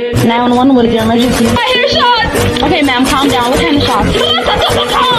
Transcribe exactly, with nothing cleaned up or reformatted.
nine one one, what is your emergency? I hear shots! Okay, ma'am, calm down. What kind of shots?